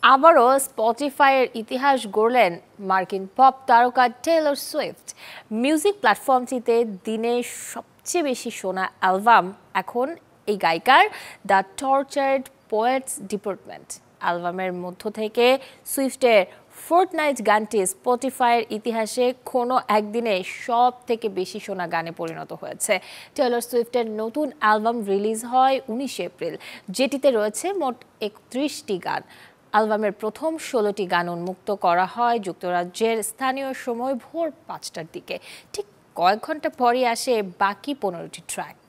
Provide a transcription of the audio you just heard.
আবারও স্পটিফাইয়ের ইতিহাস গড়লেন মার্কিন পপ তারকা টেইলর সুইফট। মিউজিক প্ল্যাটফর্মটিতে দিনে সবচেয়ে বেশি শোনা অ্যালবাম এখন এই গায়িকার দ্য টর্চার্ড পোয়েটস ডিপার্টমেন্ট অ্যালবামের মধ্য থেকে সুইফটের ফোর্টনাইট গানটি স্পটিফাইয়ের ইতিহাসে কোনো একদিনে সব থেকে বেশি শোনা গানে পরিণত হয়েছে। টেইলর সুইফটের নতুন অ্যালবাম রিলিজ হয় 19 এপ্রিল, যেটিতে রয়েছে মোট 31টি গান। অ্যালবামের প্রথম 16টি গান উন্মুক্ত করা হয় যুক্তরাজ্যের স্থানীয় সময় ভোর 5টার দিকে। ঠিক কয়েক ঘন্টা পরই আসে বাকি 15টি ট্র্যাক।